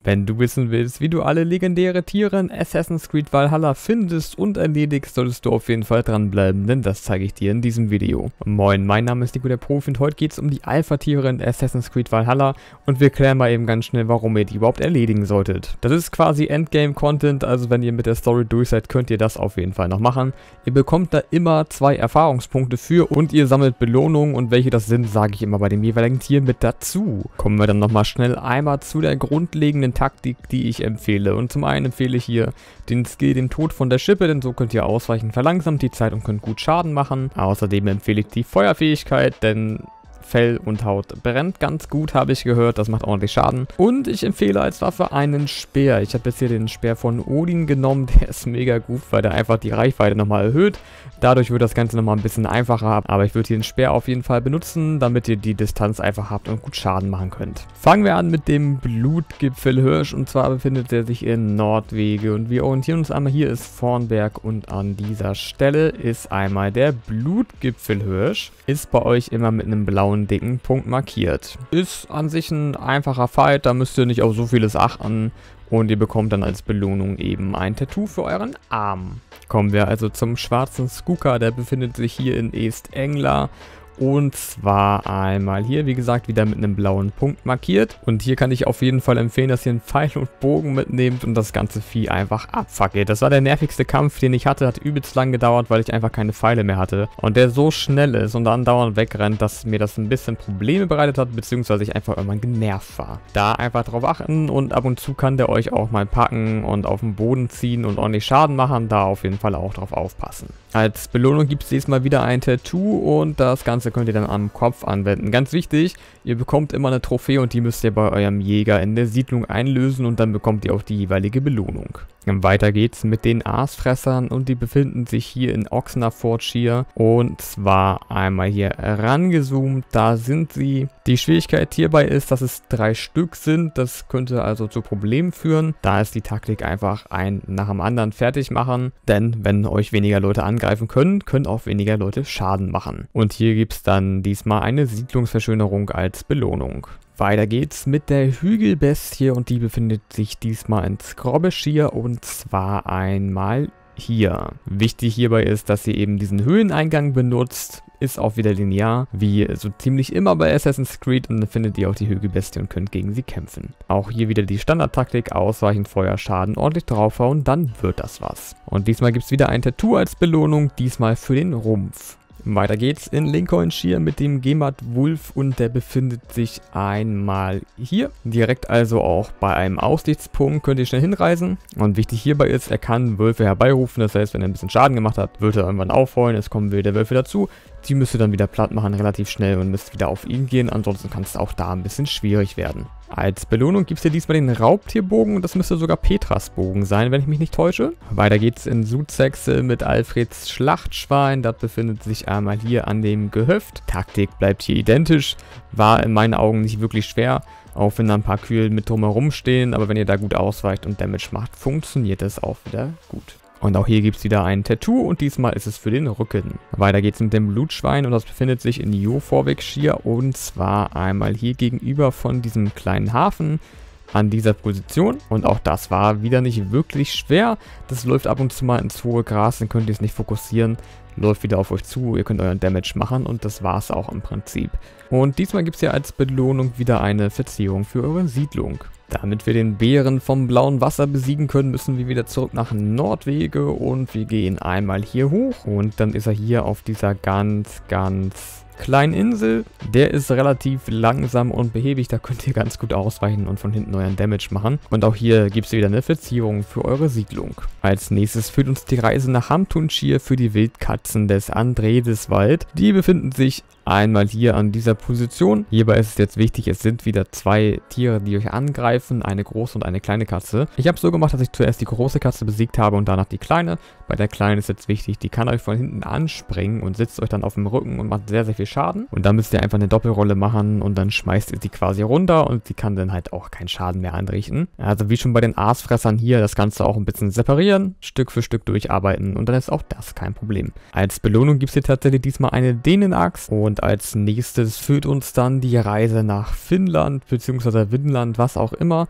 Wenn du wissen willst, wie du alle legendäre Tiere in Assassin's Creed Valhalla findest und erledigst, solltest du auf jeden Fall dranbleiben, denn das zeige ich dir in diesem Video. Moin, mein Name ist Nico der Profi und heute geht es um die Alpha-Tiere in Assassin's Creed Valhalla und wir klären mal eben ganz schnell, warum ihr die überhaupt erledigen solltet. Das ist quasi Endgame-Content, also wenn ihr mit der Story durch seid, könnt ihr das auf jeden Fall noch machen. Ihr bekommt da immer 2 Erfahrungspunkte für und ihr sammelt Belohnungen und welche das sind, sage ich immer bei dem jeweiligen Tier mit dazu. Kommen wir dann nochmal schnell einmal zu der grundlegenden Taktik, die ich empfehle. Und zum einen empfehle ich hier den Skill, den Tod von der Schippe, denn so könnt ihr ausweichen, verlangsamt die Zeit und könnt gut Schaden machen. Außerdem empfehle ich die Feuerfähigkeit, denn Fell und Haut brennt ganz gut, habe ich gehört. Das macht ordentlich Schaden. Und ich empfehle als Waffe einen Speer. Ich habe jetzt hier den Speer von Odin genommen. Der ist mega gut, weil der einfach die Reichweite nochmal erhöht. Dadurch wird das Ganze nochmal ein bisschen einfacher. Aber ich würde hier den Speer auf jeden Fall benutzen, damit ihr die Distanz einfach habt und gut Schaden machen könnt. Fangen wir an mit dem Blutgipfelhirsch. Und zwar befindet er sich in Nordwege. Und wir orientieren uns einmal. Hier ist Vornberg und an dieser Stelle ist einmal der Blutgipfelhirsch. Ist bei euch immer mit einem blauen dicken Punkt markiert. Ist an sich ein einfacher Fight, da müsst ihr nicht auf so vieles achten und ihr bekommt dann als Belohnung eben ein Tattoo für euren Arm. Kommen wir also zum schwarzen Skooka, der befindet sich hier in East Anglia. Und zwar einmal hier, wie gesagt, wieder mit einem blauen Punkt markiert. Und hier kann ich auf jeden Fall empfehlen, dass ihr einen Pfeil und Bogen mitnehmt und das ganze Vieh einfach abfackelt. Das war der nervigste Kampf, den ich hatte. Hat übelst lang gedauert, weil ich einfach keine Pfeile mehr hatte. Und der so schnell ist und dann dauernd wegrennt, dass mir das ein bisschen Probleme bereitet hat, beziehungsweise ich einfach irgendwann genervt war. Da einfach drauf achten und ab und zu kann der euch auch mal packen und auf den Boden ziehen und ordentlich Schaden machen. Da auf jeden Fall auch drauf aufpassen. Als Belohnung gibt es diesmal wieder ein Tattoo und das Ganze könnt ihr dann am Kopf anwenden. Ganz wichtig, ihr bekommt immer eine Trophäe und die müsst ihr bei eurem Jäger in der Siedlung einlösen und dann bekommt ihr auch die jeweilige Belohnung. Dann weiter geht's mit den Aasfressern und die befinden sich hier in Oxenfordshire und zwar einmal hier rangezoomt, da sind sie. Die Schwierigkeit hierbei ist, dass es 3 Stück sind, das könnte also zu Problemen führen. Da ist die Taktik einfach ein nach dem anderen fertig machen, denn wenn euch weniger Leute angreifen können auch weniger Leute Schaden machen. Und hier gibt es dann diesmal eine Siedlungsverschönerung als Belohnung. Weiter geht's mit der Hügelbestie und die befindet sich diesmal in Scrobeshire und zwar einmal hier. Wichtig hierbei ist, dass ihr eben diesen Höhleneingang benutzt. Ist auch wieder linear, wie so ziemlich immer bei Assassin's Creed und dann findet ihr auch die Hügelbestie und könnt gegen sie kämpfen. Auch hier wieder die Standardtaktik, ausweichen, Feuerschaden, ordentlich draufhauen, dann wird das was. Und diesmal gibt es wieder ein Tattoo als Belohnung, diesmal für den Rumpf. Weiter geht's in Lincolnshire mit dem Gemad-Wulf und der befindet sich einmal hier. Direkt also auch bei einem Aussichtspunkt könnt ihr schnell hinreisen. Und wichtig hierbei ist, er kann Wölfe herbeirufen. Das heißt, wenn er ein bisschen Schaden gemacht hat, wird er irgendwann aufheulen. Es kommen wilde Wölfe dazu. Die müsst ihr dann wieder platt machen, relativ schnell und müsst wieder auf ihn gehen. Ansonsten kann es auch da ein bisschen schwierig werden. Als Belohnung gibt es hier diesmal den Raubtierbogen. Das müsste sogar Petras Bogen sein, wenn ich mich nicht täusche. Weiter geht's in Sussex mit Alfreds Schlachtschwein. Das befindet sich einmal hier an dem Gehöft. Taktik bleibt hier identisch. War in meinen Augen nicht wirklich schwer. Auch wenn da ein paar Kühe mit drumherum stehen. Aber wenn ihr da gut ausweicht und Damage macht, funktioniert das auch wieder gut. Und auch hier gibt es wieder ein Tattoo und diesmal ist es für den Rücken. Weiter geht es mit dem Blutschwein und das befindet sich in Jorvik-Shire und zwar einmal hier gegenüber von diesem kleinen Hafen an dieser Position. Und auch das war wieder nicht wirklich schwer. Das läuft ab und zu mal ins hohe Gras, dann könnt ihr es nicht fokussieren. Läuft wieder auf euch zu, ihr könnt euren Damage machen und das war es auch im Prinzip. Und diesmal gibt es hier als Belohnung wieder eine Verzierung für eure Siedlung. Damit wir den Bären vom blauen Wasser besiegen können, müssen wir wieder zurück nach Nordwege und wir gehen einmal hier hoch und dann ist er hier auf dieser ganz kleinen Insel. Der ist relativ langsam und behäbig, da könnt ihr ganz gut ausweichen und von hinten euren Damage machen. Und auch hier gibt es wieder eine Verzierung für eure Siedlung. Als nächstes führt uns die Reise nach Hamtunshire für die Wildkatzen des Andredeswald. Die befinden sich einmal hier an dieser Position. Hierbei ist es jetzt wichtig, es sind wieder 2 Tiere, die euch angreifen, eine große und eine kleine Katze. Ich habe es so gemacht, dass ich zuerst die große Katze besiegt habe und danach die kleine. Bei der kleinen ist jetzt wichtig, die kann euch von hinten anspringen und sitzt euch dann auf dem Rücken und macht sehr, sehr viel Schaden. Und dann müsst ihr einfach eine Doppelrolle machen und dann schmeißt ihr sie quasi runter und sie kann dann halt auch keinen Schaden mehr anrichten. Also wie schon bei den Aasfressern hier, das Ganze auch ein bisschen separieren, Stück für Stück durcharbeiten und dann ist auch das kein Problem. Als Belohnung gibt es hier tatsächlich diesmal eine Dänenaxt und als nächstes führt uns dann die Reise nach Finnland bzw. Vinland, was auch immer.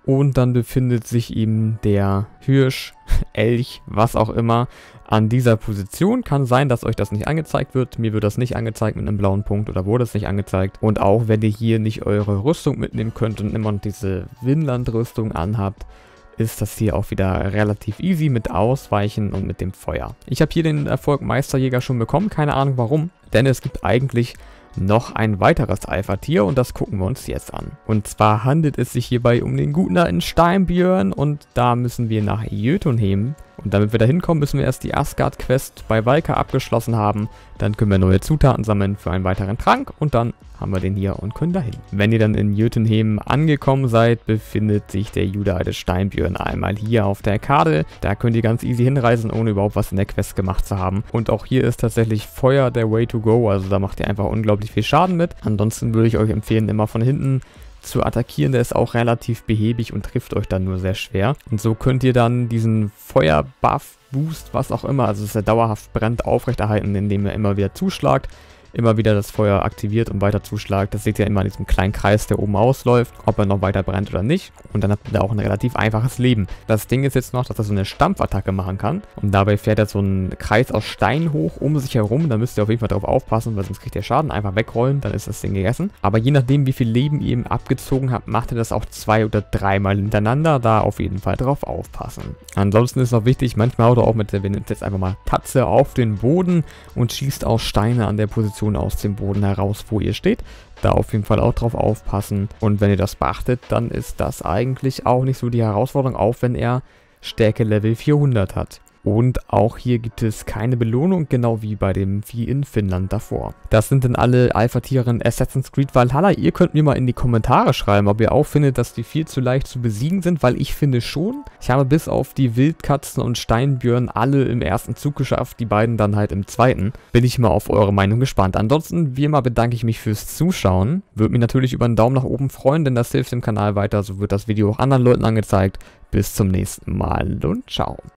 Und dann befindet sich eben der Hirsch, Elch, was auch immer, an dieser Position. Kann sein, dass euch das nicht angezeigt wird. Mir wird das nicht angezeigt mit einem blauen Punkt oder wurde es nicht angezeigt. Und auch wenn ihr hier nicht eure Rüstung mitnehmen könnt und immer diese Vinland-Rüstung anhabt, ist das hier auch wieder relativ easy mit Ausweichen und mit dem Feuer. Ich habe hier den Erfolg Meisterjäger schon bekommen, keine Ahnung warum, denn es gibt eigentlich noch ein weiteres Alpha-Tier und das gucken wir uns jetzt an. Und zwar handelt es sich hierbei um den guten alten Steinbjörn und da müssen wir nach Jötunheim. Und damit wir da hinkommen, müssen wir erst die Asgard-Quest bei Valka abgeschlossen haben. Dann können wir neue Zutaten sammeln für einen weiteren Trank und dann haben wir den hier und können dahin. Wenn ihr dann in Jötunheim angekommen seid, befindet sich der gute alte Steinbjörn einmal hier auf der Karte. Da könnt ihr ganz easy hinreisen, ohne überhaupt was in der Quest gemacht zu haben. Und auch hier ist tatsächlich Feuer der Way to go, also da macht ihr einfach unglaublich viel Schaden mit. Ansonsten würde ich euch empfehlen, immer von hinten zu attackieren, der ist auch relativ behäbig und trifft euch dann nur sehr schwer. Und so könnt ihr dann diesen Feuer-Buff, Boost, was auch immer, also dass er dauerhaft brennt, aufrechterhalten, indem ihr immer wieder zuschlagt. Immer wieder das Feuer aktiviert und weiter zuschlagt. Das seht ihr immer in diesem kleinen Kreis, der oben ausläuft, ob er noch weiter brennt oder nicht. Und dann habt ihr da auch ein relativ einfaches Leben. Das Ding ist jetzt noch, dass er so eine Stampfattacke machen kann. Und dabei fährt er so einen Kreis aus Stein hoch um sich herum. Da müsst ihr auf jeden Fall drauf aufpassen, weil sonst kriegt ihr Schaden. Einfach wegrollen, dann ist das Ding gegessen. Aber je nachdem, wie viel Leben ihr ihm abgezogen habt, macht er das auch 2- oder 3-mal hintereinander. Da auf jeden Fall drauf aufpassen. Ansonsten ist noch wichtig, manchmal haut er auch mit der, wir nehmen jetzt einfach mal Tatze auf den Boden und schießt auch Steine an der Position aus dem Boden heraus, wo ihr steht. Da auf jeden Fall auch drauf aufpassen. Und wenn ihr das beachtet, dann ist das eigentlich auch nicht so die Herausforderung, auch wenn er Stärke Level 400 hat. Und auch hier gibt es keine Belohnung, genau wie bei dem Vieh in Finnland davor. Das sind dann alle Alpha-Tiere in Assassin's Creed Valhalla. Ihr könnt mir mal in die Kommentare schreiben, ob ihr auch findet, dass die viel zu leicht zu besiegen sind, weil ich finde schon. Ich habe bis auf die Wildkatzen und Steinbjörn alle im ersten Zug geschafft, die beiden dann halt im zweiten. Bin ich mal auf eure Meinung gespannt. Ansonsten, wie immer, bedanke ich mich fürs Zuschauen. Würde mich natürlich über einen Daumen nach oben freuen, denn das hilft dem Kanal weiter. So wird das Video auch anderen Leuten angezeigt. Bis zum nächsten Mal und ciao.